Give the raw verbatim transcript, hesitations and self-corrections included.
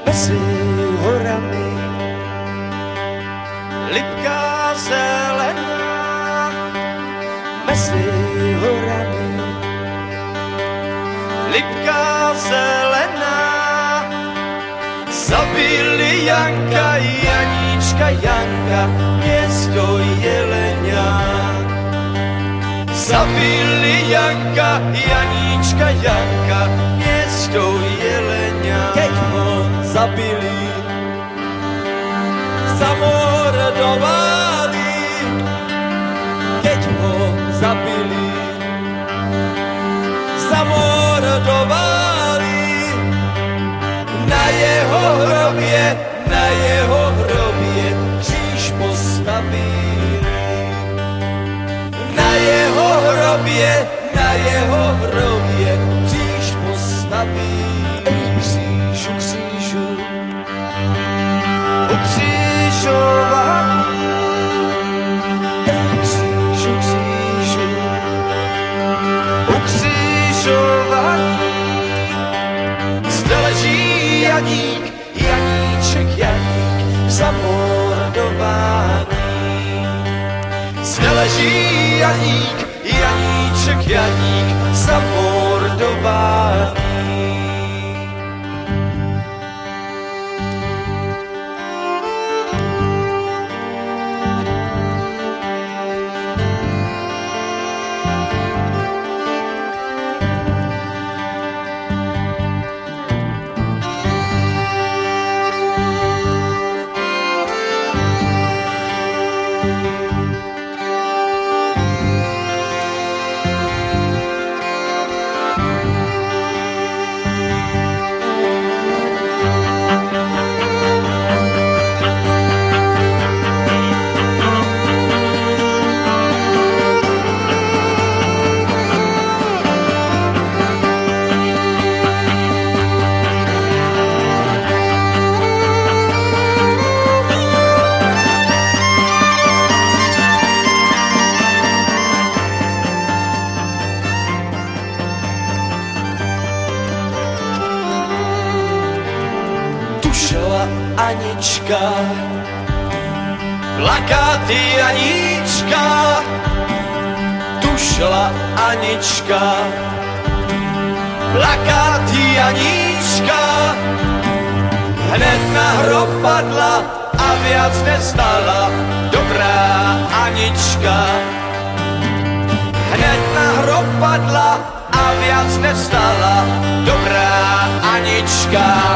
mezi horami. Lipka zelená mezi horami. Lipka zelená, zabili Janka, Janíčka, Janka, město Jelenia. Zabili Janka, Janíčka, Janka, město Jelenia. Keď ho zabili, zamordovali. Keď ho zabili, zamordovali. Na jeho hrobě, na jeho hrobě kříž postavili. Na jeho hrobě, na jeho hrobě kříž postavili. Křížu, křížu, ukřižovaný. Křížu, křížu, ukřižovaný. Zde leží Janík, Janíček, Janík, zamordovaný. Zde leží Janík, Janíček, Janík, zamordovaný. Anička, plakáty Anička, tu šla Anička, plakáty Anička, hned na hrob padla a viac nestala dobrá Anička. Hned na hrob padla a viac nestala dobrá Anička.